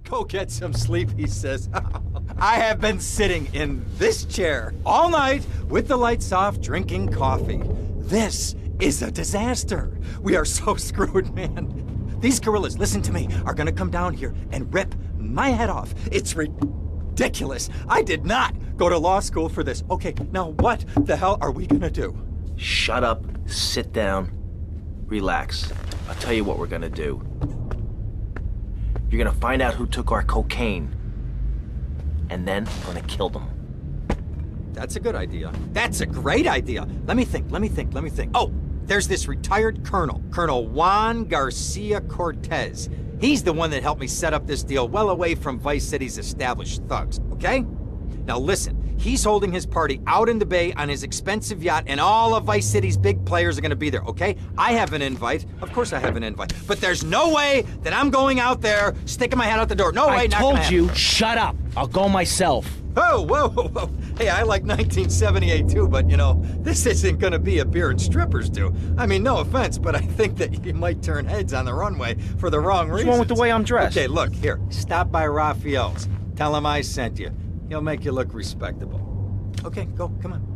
Go get some sleep, he says. I have been sitting in this chair all night with the lights off, drinking coffee. This is a disaster. We are so screwed, man. These gorillas, listen to me, are gonna come down here and rip my head off. It's ridiculous. I did not go to law school for this. Okay, now what the hell are we gonna do? Shut up, sit down, relax. I'll tell you what we're gonna do. You're gonna find out who took our cocaine. And then we're gonna kill them. That's a good idea. That's a great idea. Let me think. Oh, there's this retired colonel, Colonel Juan Garcia Cortez. He's the one that helped me set up this deal well away from Vice City's established thugs, okay? Now listen, he's holding his party out in the bay on his expensive yacht, and all of Vice City's big players are gonna be there, okay? I have an invite. Of course I have an invite. But there's no way that I'm going out there, sticking my head out the door. No way, I not gonna told you, happen. shut up. I'll go myself. Oh, whoa. Hey, I like 1978 too, but you know, this isn't gonna be a beer and strippers do. I mean, no offense, but I think that you might turn heads on the runway for the wrong reasons. What's wrong with the way I'm dressed? Okay, look, here, stop by Raphael's. Tell him I sent you. He'll make you look respectable. Okay, go, come on.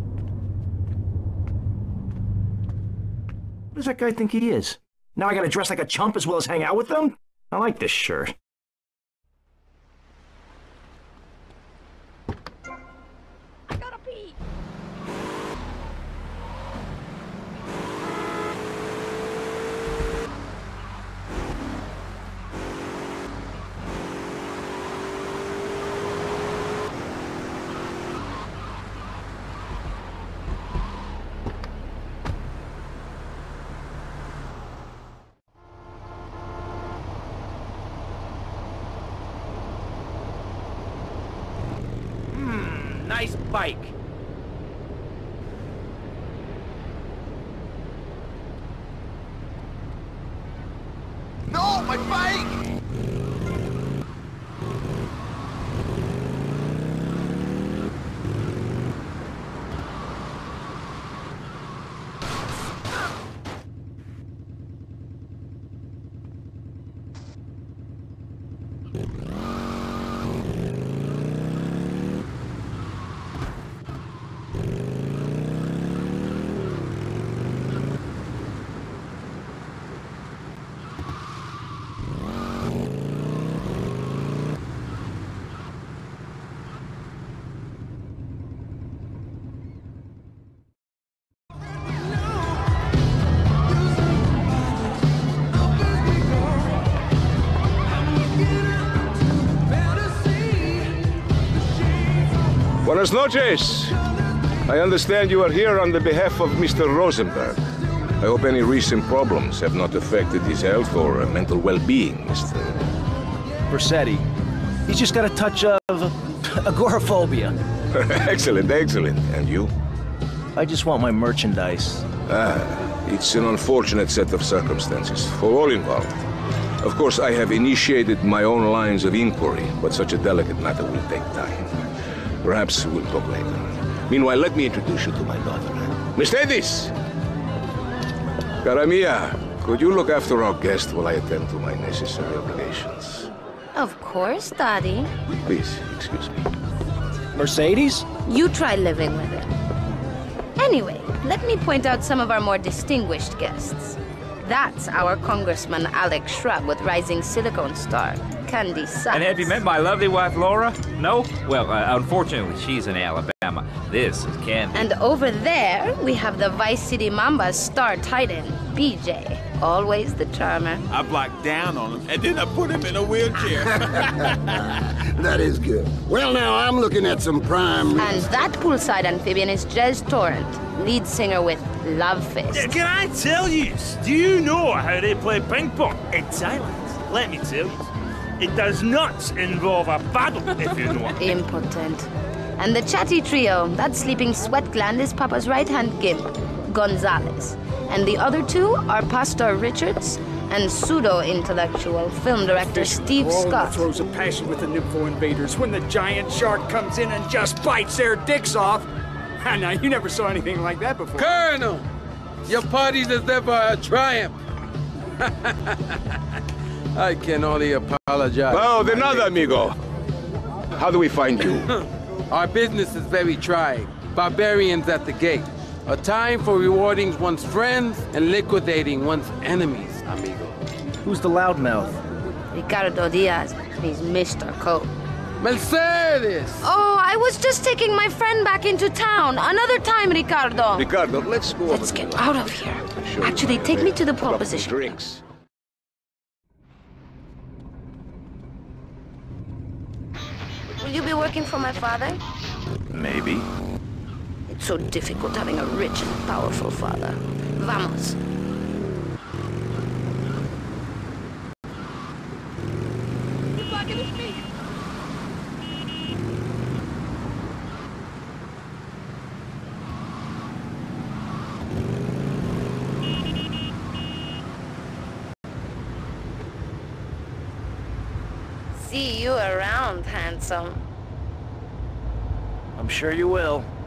What does that guy think he is? Now I gotta dress like a chump as well as hang out with them? I like this shirt. I gotta pee. Nice bike. No, my bike! Buenas noches. I understand you are here on the behalf of Mr. Rosenberg. I hope any recent problems have not affected his health or mental well-being, Mr. Vercetti. He's just got a touch of agoraphobia. Excellent. And you? I just want my merchandise. It's an unfortunate set of circumstances for all involved. Of course, I have initiated my own lines of inquiry, but such a delicate matter will take time. Perhaps we'll talk later. Meanwhile, let me introduce you to my daughter. Miss Davis! Cara mia, could you look after our guest while I attend to my necessary obligations? Of course, Daddy. Please, excuse me. Mercedes? You try living with it. Anyway, let me point out some of our more distinguished guests. That's our Congressman Alex Shrub with rising silicone star, Candy Sachs. And have you met my lovely wife, Laura? No? Well, unfortunately, she's in Alabama. This is Candy. And over there, we have the Vice City Mamba's star titan, BJ. Always the charmer. I blocked down on him, and then I put him in a wheelchair. That is good. Well, now, I'm looking at some prime... And that poolside amphibian is Jez Torrent, lead singer with Love Fist. Yeah, can I tell you? Do you know how they play ping pong in Thailand? Let me tell you. It does not involve a paddle, if you know what. Impotent. And the chatty trio, that sleeping sweat gland is Papa's right-hand gimp, Gonzalez. And the other two are Pastor Richards and pseudo-intellectual film director Steve Scott. Throws a passion with the Nympho invaders when the giant shark comes in and just bites their dicks off. Now, you never saw anything like that before. Colonel, your party deserves a triumph. I can only apologize. Oh, de nada, amigo. How do we find you? Our business is very trying. Barbarians at the gate. A time for rewarding one's friends and liquidating one's enemies, amigo. Who's the loudmouth? Ricardo Diaz. He's Mr. Cope. Mercedes! Oh, I was just taking my friend back into town. Another time, Ricardo. Ricardo, let's go. Let's get out of here. Actually, take me to the proposition. Drinks. Will you be working for my father? Maybe. It's so difficult having a rich and powerful father. Vamos. See you around, handsome. I'm sure you will.